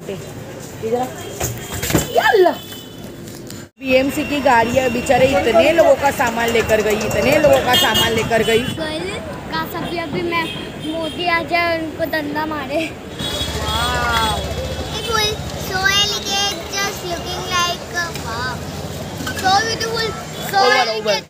BMC की गाड़ी है, बेचारे इतने लोगों का सामान लेकर गई, इतने लोगों का सामान लेकर गई। अभी मैं मोदी आ जाए उनको डंडा मारे। So elegant, just looking like wow. So beautiful, so elegant.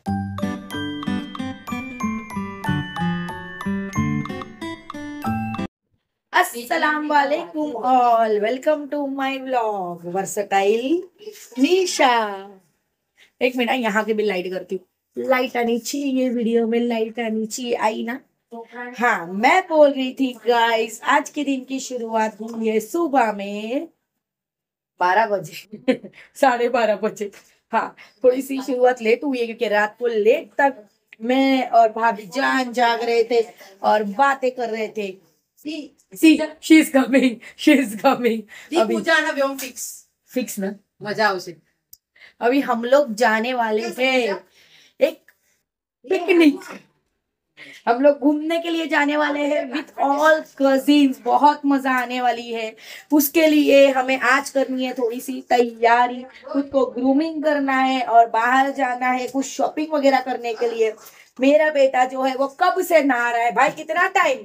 अस्सलाम वालेकुम all, welcome to my vlog versatile Nisha. एक मिनट यहाँ की भी लाइट करती हूँ। लाइट आनी चाहिए, वीडियो में लाइट आनी चाहिए। आई ना? हाँ, मैं बोल रही थी गाइस, आज के दिन की शुरुआत हुई है सुबह में 12 बजे 12:30 बजे। हाँ, थोड़ी सी शुरुआत लेट हुई है क्योंकि रात को लेट तक मैं और भाभी जान जाग रहे थे और बातें कर रहे थे। See she is coming. अभी जाना भी हम फिक्स ना, मजा उसे। अभी हम लोग जाने वाले हैं एक पिकनिक। हम लोग घूमने के लिए जाने वाले हैं विथ ऑल कजिन्स। बहुत मजा आने वाली है। उसके लिए हमें आज करनी है थोड़ी सी तैयारी, खुद को ग्रूमिंग करना है और बाहर जाना है कुछ शॉपिंग वगैरह करने के लिए। मेरा बेटा जो है वो कब से नहा रहा है। भाई कितना टाइम,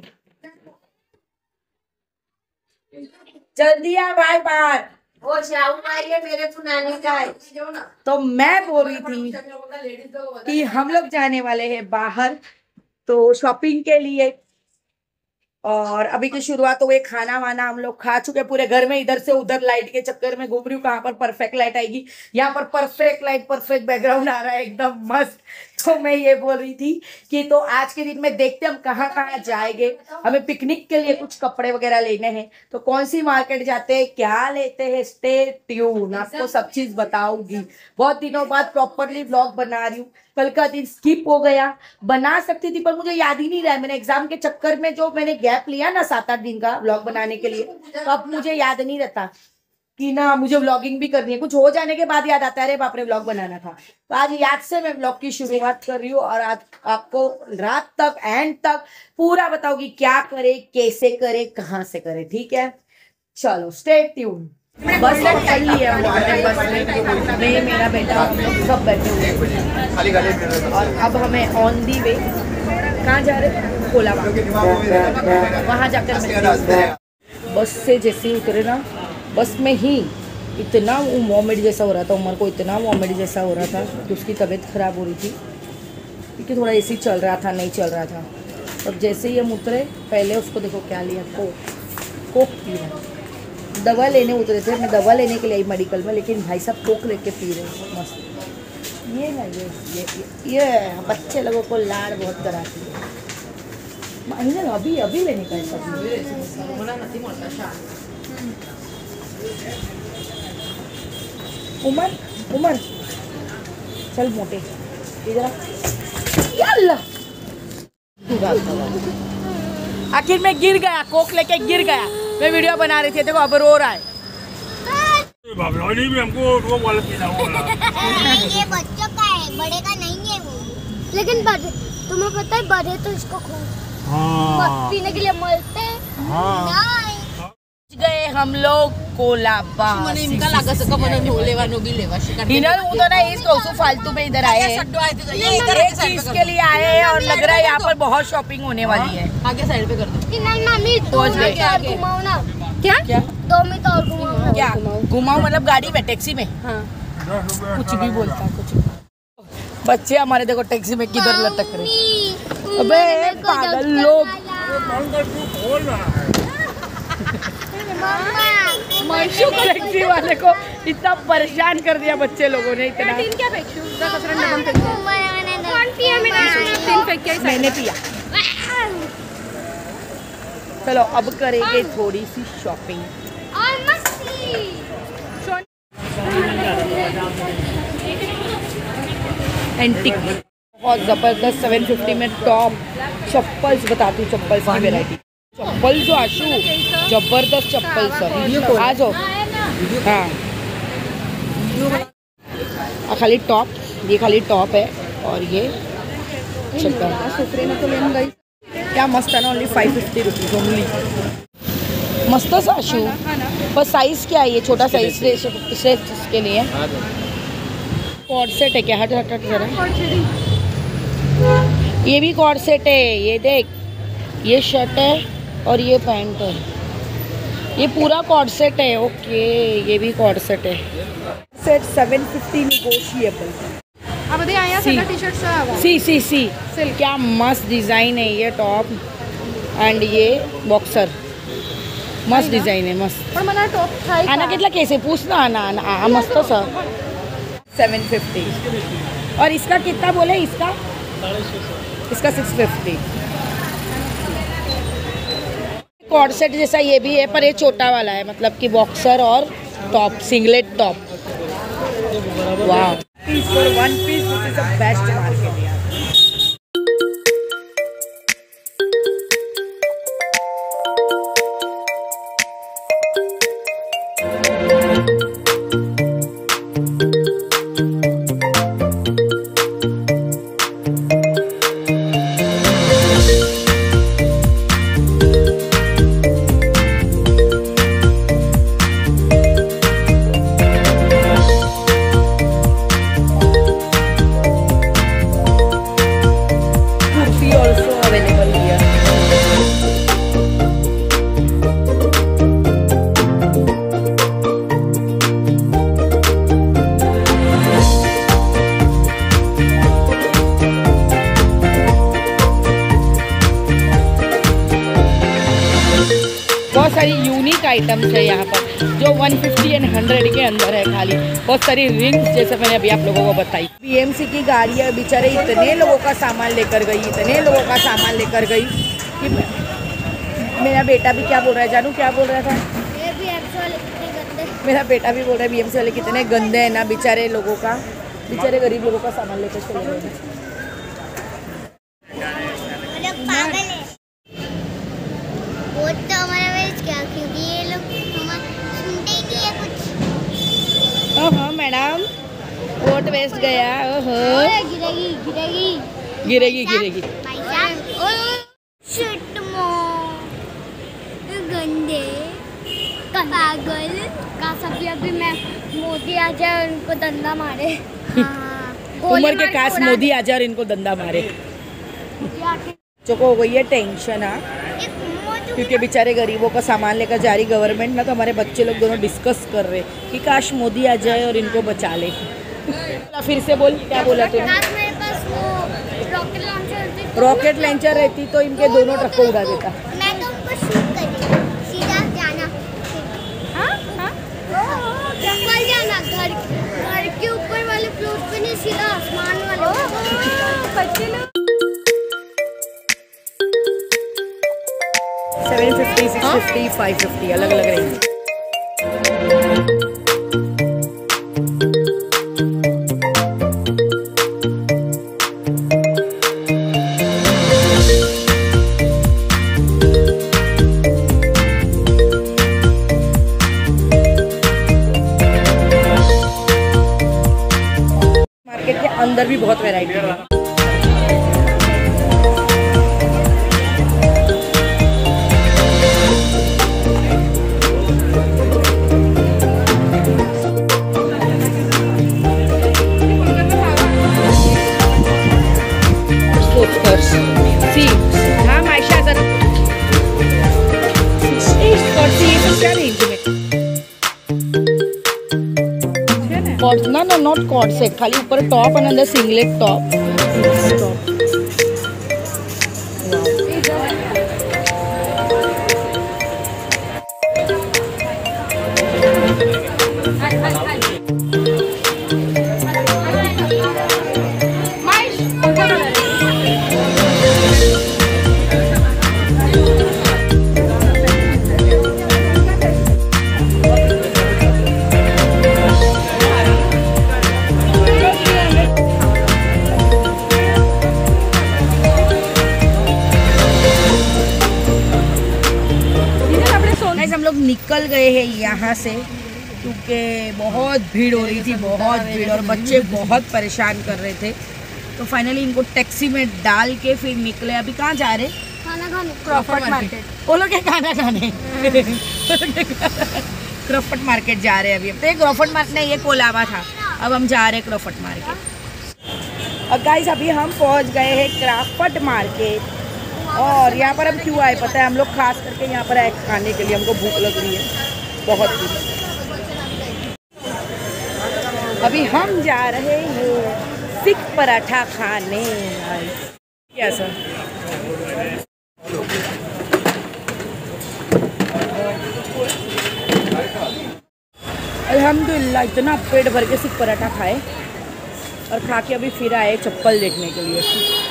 जल्दी आ भाई बाहर। वो शाहू मारिए मेरे सुनाने का है। तो मैं बोल रही थी कि हम लोग जाने वाले हैं बाहर तो शॉपिंग के लिए। और अभी की शुरुआत हो गई, खाना वाना हम लोग खा चुके पूरे घर में। इधर से उधर लाइट के चक्कर में घूम रही हूँ, कहाँ पर परफेक्ट लाइट आएगी। यहाँ पर परफेक्ट लाइट, परफेक्ट बैकग्राउंड आ रहा है, एकदम मस्त। तो मैं ये बोल रही थी कि तो आज के दिन में देखते हम कहाँ कहाँ जाएंगे। हमें पिकनिक के लिए कुछ कपड़े वगैरह लेने हैं, तो कौन सी मार्केट जाते हैं, क्या लेते हैं। स्टे ट्यून, आपको सब चीज बताऊंगी। बहुत दिनों बाद प्रॉपरली व्लॉग बना रही हूँ। कल का दिन स्किप हो गया, बना सकती थी पर मुझे याद ही नहीं रहा है। मैंने एग्जाम के चक्कर में जो मैंने गैप लिया ना 7-8 दिन का व्लॉग बनाने के लिए, तो अब मुझे याद नहीं रहता कि ना मुझे व्लॉगिंग भी करनी है। कुछ हो जाने के बाद याद आता है अरे बाप रे व्लॉग बनाना था। तो आज याद से मैं व्लॉग की शुरुआत कर रही हूँ और आज आपको रात तक एंड तक पूरा बताऊंगी क्या करे, कैसे करे, कहाँ से करे। ठीक है, चलो स्टे ट्यून। बस चल ली है, बस में मैं, मेरा बेटा, हम लोग सब बैठे हुए हैं। और अब हमें ऑन दी वे कहाँ जा रहे हैं, कोलाबा। वहाँ जाकर मिलते। बस से जैसे ही उतरे ना, बस में ही इतना वॉमिट जैसा हो रहा था, उमर को इतना वॉमिट जैसा हो रहा था कि उसकी तबीयत खराब हो रही थी क्योंकि थोड़ा एसी चल रहा था, नहीं चल रहा था। और जैसे ही हम उतरे, पहले उसको देखो क्या लिया, कोक पी रहा। दवा लेने उतरे थे, मैं दवा लेने के लिए आई मेडिकल में, लेकिन भाई साहब कोक लेके पी रहे हैं। मस्त। ये ना ये बच्चे लोगों को लाड़ बहुत कराती है। अभी लेने का है उमर चल मोटे इधर। आखिर में गिर गया, कोक लेके गिर गया। मैं वीडियो बना रही थी, देखो अब रो रहा है। ये बच्चों का है, बड़े का नहीं है वो। लेकिन बड़े, तुम्हें पता है बड़े तो इसको पीने के लिए मरते हैं। गए हम लोग कोलाबा। फालतू में इधर आए हैं, एक चीज के लिए आए हैं और लग रहा है यहाँ पर बहुत शॉपिंग होने वाली है। आगे साइड पे कर दो। पहुँच गए। क्या 2 मिनट और घुमाओ। क्या घुमाओ मतलब गाड़ी में, टैक्सी में? हाँ। कुछ भी बोलता कुछ। बच्चे हमारे देखो टैक्सी में किधर लटक रहे। अबे पागल लोग। टैक्सी वाले को इतना परेशान कर दिया बच्चे लोगों ने इतना। मैंने पिया। चलो अब करेंगे थोड़ी सी शॉपिंग। एंटीक बहुत जबरदस्त 750 में टॉप चप्पल्स बताती हूँ। चप्पल्स की वेराइटी, चप्पल जो आशु जबरदस्त चप्पल सब। आ जाओ। हाँ खाली टॉप, ये खाली टॉप है और ये चप्पल। क्या मस्त है ना, ओनली 550 रुपीज ओनली। मस्त आशु। पर साइज क्या है ये? छोटा साइज इसके लिए कॉर्ड सेट है क्या? हट हट हट जरा, ये भी कॉर्ड सेट है। ये देख, ये शर्ट है और ये पैंट है, ये पूरा कॉर्ड सेट है। ओके, ये भी कॉर्ड सेट है। Set 750 negotiable. अब दे आया सी। टी शर्ट सा सी क्या मस्त डिज़ाइन है ये टॉप एंड ये बॉक्सर, मस्त डिज़ाइन है, मस्त। पण मला टॉप थाई आना कितना कैसे पूछना, आना मस्त सर। 750 और इसका कितना बोले? इसका 650। कॉर्ड सेट जैसा ये भी है पर ये छोटा वाला है, मतलब कि बॉक्सर और टॉप, सिंगलेट टॉप। वाह, piece for one piece, this is the best market यार। बहुत सारी यूनिक आइटम्स है यहाँ पर जो 150 एंड 100 के अंदर है खाली। बहुत सारी रिंग्स जैसे मैंने अभी आप लोगों को बताई। बीएमसी की गाड़ियाँ बेचारे इतने लोगों का सामान लेकर गई, इतने लोगों का सामान लेकर गई कि मेरा बेटा भी क्या बोल रहा है, जानू क्या बोल रहा था? मेरा बेटा भी बोल रहा है बीएमसी वाले कितने गंदे हैं ना, बेचारे लोगों का, बेचारे गरीब लोगों का सामान लेकर चले गए। ओहो मैडम, वोट वेस्ट गया। ओहो, गिरेगी। गंदे पागल का सभी अभी मैं मोदी आ जाए उनको दंदा मारे। उम्र के काश मोदी आ जाए और इनको दंदा मारे। चुको हो गई है टेंशन, क्योंकि बेचारे गरीबों का सामान लेकर जा रही गवर्नमेंट ना, तो हमारे बच्चे लोग दोनों डिस्कस कर रहे कि काश मोदी आ जाए और इनको बचा ले। फिर से बोल, क्या बोला तूने? मेरे पास वो रॉकेट लॉन्चर रहती तो इनके दोनों ट्रक को उड़ा देता। मैं तो उनको शूट करी, सीधा जाना। ऊपर जाना, घर के ऊपर वाले फ्लोर पे नहीं, सीधा आसमान वाले। 750, 650, 550 अलग अलग रहेंगे। मार्केट के अंदर भी बहुत वैरायटी है। हाँ मायशा जरा क्या रेंज में? कॉर्ड ना नॉट कॉर्ड सेट, खाली ऊपर टॉप और अंदर सिंगलेट टॉप। हम लोग निकल गए हैं यहाँ से क्योंकि बहुत भीड़ हो रही थी, बहुत भीड़, और बच्चे बहुत परेशान कर रहे थे। तो फाइनली इनको टैक्सी में डाल के फिर निकले। अभी कहाँ जा रहे? खाना खाने, क्रॉफर्ड मार्केट। वो लोग क्या खाना खाने? क्रॉफर्ड मार्केट जा रहे हैं अभी। तो ये क्रॉफर्ड मार्केट नहीं, ये कोलाबा था। अब हम जा रहे हैं क्रॉफर्ड मार्केट। और गाइस अभी हम पहुंच गए हैं क्रॉफर्ड मार्केट। और यहाँ पर हम क्यों आए पता है? हम लोग खास करके यहाँ पर आए खाने के लिए। हमको भूख लग रही है बहुत ही। अभी हम जा रहे हैं सिख पराठा खाने। कैसा अल्हम्दुलिल्लाह इतना पेट भर के सिख पराठा खाए और खा के अभी फिर आए चप्पल देखने के लिए।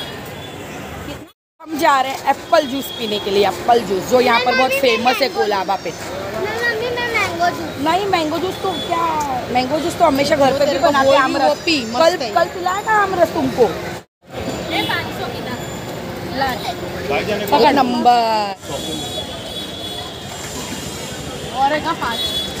हम जा रहे हैं एप्पल जूस पीने के लिए। एप्पल जूस जो यहाँ पर बहुत फेमस है कोलाबा पे। मम्मी मैं मैंगो जूस। नहीं मैंगो जूस तो क्या, मैंगो जूस तो हमेशा घर पे भी बनाते हैं। आमरस कल पिलाया था आमरस तुमको। पकड़ नंबर और एक 5।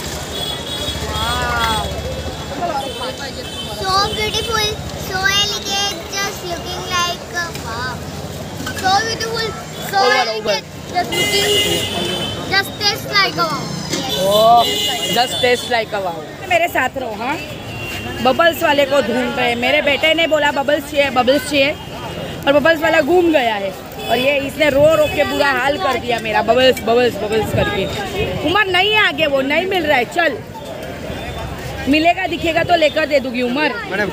So beautiful, so elegant, just looking like a wow. So beautiful, so elegant, just looking, just taste like a wow. Just taste like a wow. मेरे साथ रहो। हाँ बबल्स वाले को ढूंढ रहे हैं। मेरे बेटे ने बोला बबल्स चाहिए बबल्स चाहिए, और बबल्स वाला घूम गया है। और ये इसने रो रो के बुरा हाल कर दिया मेरा, बबल्स बबल्स बबल्स करके। उमर नहीं है आगे, वो नहीं मिल रहा है। चल मिलेगा दिखेगा तो लेकर दे दूंगी। उमर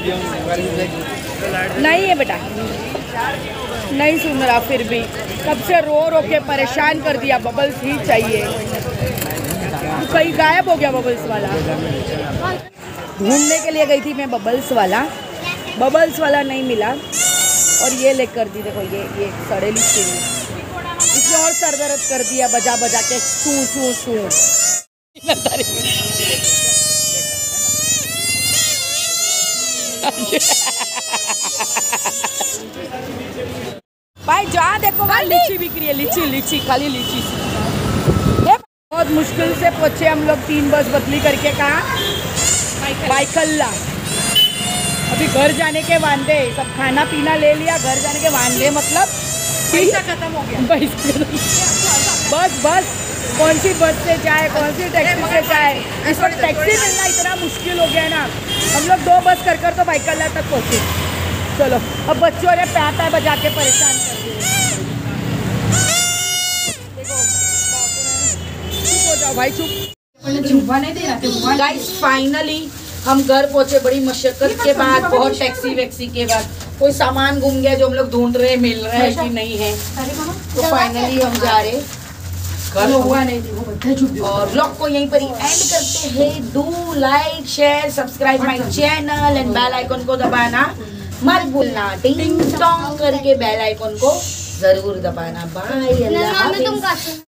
नहीं है बेटा, नहीं सुन रहा फिर भी। कब से रो रो के परेशान कर दिया, बबल्स ही चाहिए। कहीं गायब हो गया बबल्स वाला। ढूंढने के लिए गई थी मैं बबल्स वाला नहीं मिला। और ये लेकर दी, देखो ये सड़ेली चीनी। इसने और सर दर्द कर दिया बजा बजा के सू सू सू। भाई जहाँ देखो वहाँ लीची बिक रही है। लीची खाली लीची। बहुत मुश्किल से पहुंचे हम लोग 3 बस बदली करके। कहाँ? बाइकल्ला। अभी घर जाने के वांदे, सब खाना पीना ले लिया, घर जाने के वांदे मतलब पैसा खत्म हो गया। बस कौन सी बस से जाए, कौन सी टैक्सी से जाए। इस वक्त टैक्सी मिलना इतना मुश्किल हो गया ना। हम लोग 2 बस कर तो बाइकल्ला तक पहुँचे। चलो अब बच्चों ने पैर बजा के परेशान कर दिए। भाई चुप नहीं दे रहा। गाइस फाइनली हम घर पहुंचे बड़ी मशक्कत के बाद, बहुत टैक्सी वैक्सी के बाद। कोई सामान गुम गया जो हम लोग ढूंढ रहे, मिल रहा है कि नहीं है। तो फाइनली हम जा रहे। हुआ नहीं और ब्लॉग को यहीं पर ही एंड करते हैं। Do like share subscribe my channel and bell icon को दबाना मत भूलना। टिंग टोंग करके बेल आइकन को जरूर दबाना। बाय, अल्लाह हाफिज़।